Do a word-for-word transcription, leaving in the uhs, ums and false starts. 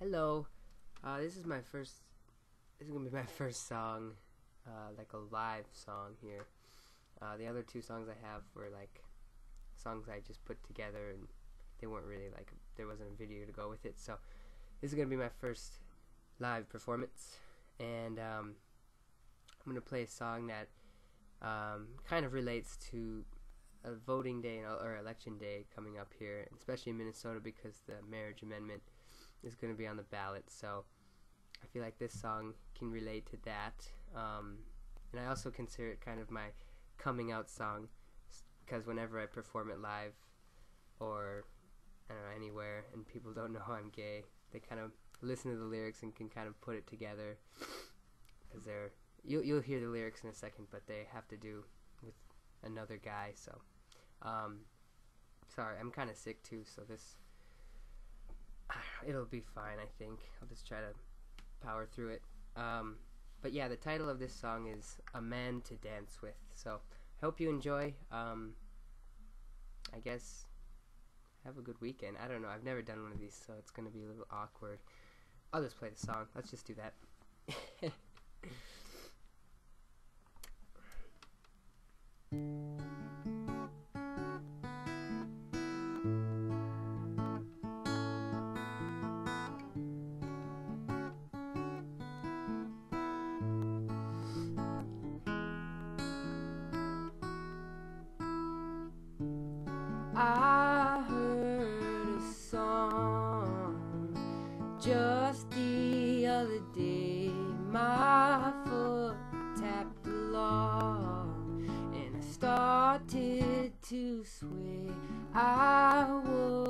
Hello. Uh, this is my first. This is gonna be my first song, uh, like a live song here. Uh, the other two songs I have were like songs I just put together, and they weren't really like there wasn't a video to go with it. So this is gonna be my first live performance, and um, I'm gonna play a song that um, kind of relates to a voting day or election day coming up here, especially in Minnesota because the marriage amendment is going to be on the ballot. So I feel like this song can relate to that, um, and I also consider it kind of my coming out song, because whenever I perform it live or I don't know, anywhere, and people don't know I'm gay, they kind of listen to the lyrics and can kind of put it together, because they're you'll, you'll hear the lyrics in a second, but they have to do with another guy. So um, sorry, I'm kind of sick too, so this it'll be fine, I think. I'll just try to power through it. Um, but yeah, the title of this song is A Man to Dance With. So I hope you enjoy. Um, I guess have a good weekend. I don't know. I've never done one of these, so it's going to be a little awkward. I'll just play the song. Let's just do that. I heard a song just the other day. My foot tapped along and I started to sway. I was